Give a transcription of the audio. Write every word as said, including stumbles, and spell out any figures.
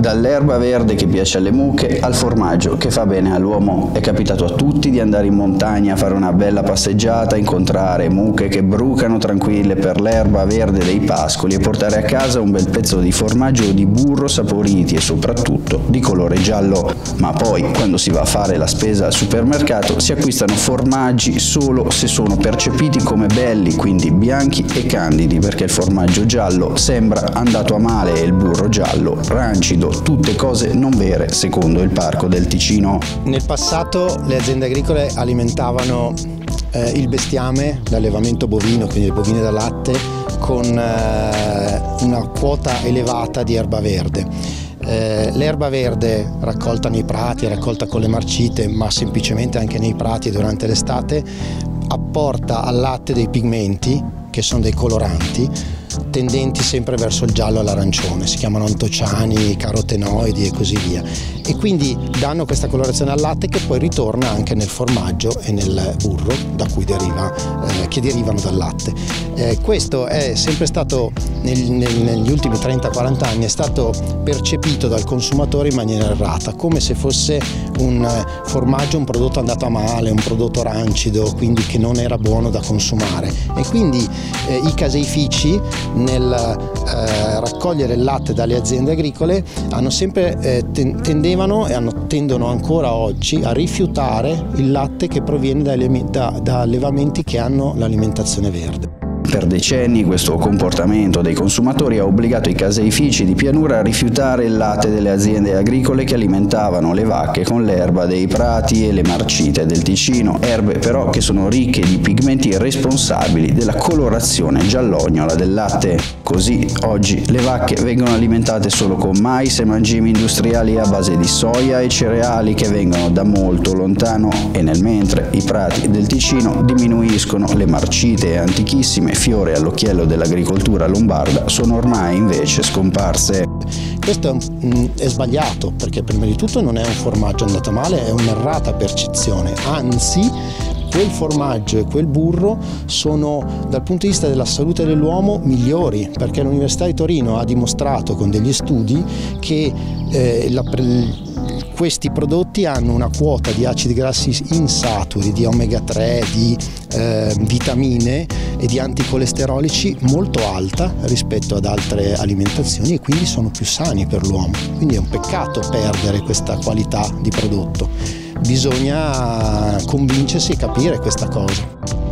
Dall'erba verde che piace alle mucche al formaggio che fa bene all'uomo. È capitato a tutti di andare in montagna a fare una bella passeggiata, incontrare mucche che brucano tranquille per l'erba verde dei pascoli e portare a casa un bel pezzo di formaggio o di burro saporiti e soprattutto di colore giallo. Ma poi, quando si va a fare la spesa al supermercato, si acquistano formaggi solo se sono percepiti come belli, quindi bianchi e candidi, perché il formaggio giallo sembra andato a male e il burro giallo rancido. Tutte cose non vere secondo il Parco del Ticino. Nel passato le aziende agricole alimentavano eh, il bestiame, l'allevamento bovino, quindi le bovine da latte, con eh, una quota elevata di erba verde. Eh, l'erba verde raccolta nei prati, raccolta con le marcite, ma semplicemente anche nei prati durante l'estate, apporta al latte dei pigmenti, che sono dei coloranti, tendenti sempre verso il giallo e l'arancione, si chiamano antociani, carotenoidi e così via, e quindi danno questa colorazione al latte che poi ritorna anche nel formaggio e nel burro da cui deriva, eh, che derivano dal latte. Eh, questo è sempre stato nel, nel, negli ultimi trenta quaranta anni è stato percepito dal consumatore in maniera errata, come se fosse un formaggio un prodotto andato a male, un prodotto rancido, quindi che non era buono da consumare, e quindi eh, i caseifici nel eh, raccogliere il latte dalle aziende agricole hanno sempre eh, tendevano e hanno, tendono ancora oggi a rifiutare il latte che proviene da, da, da allevamenti che hanno l'alimentazione verde. Per decenni questo comportamento dei consumatori ha obbligato i caseifici di pianura a rifiutare il latte delle aziende agricole che alimentavano le vacche con l'erba dei prati e le marcite del Ticino, erbe però che sono ricche di pigmenti responsabili della colorazione giallognola del latte. Così oggi le vacche vengono alimentate solo con mais e mangimi industriali a base di soia e cereali che vengono da molto lontano, e nel mentre i prati del Ticino diminuiscono, le marcite antichissime, fiore all'occhiello dell'agricoltura lombarda, sono ormai invece scomparse. Questo è, un, è sbagliato, perché prima di tutto non è un formaggio andato male, è un'errata percezione, anzi quel formaggio e quel burro sono dal punto di vista della salute dell'uomo migliori, perché l'Università di Torino ha dimostrato con degli studi che eh, la, questi prodotti hanno una quota di acidi grassi insaturi, di omega tre, di eh, vitamine e di anticolesterolici molto alta rispetto ad altre alimentazioni, e quindi sono più sani per l'uomo. Quindi è un peccato perdere questa qualità di prodotto. Bisogna convincersi e capire questa cosa.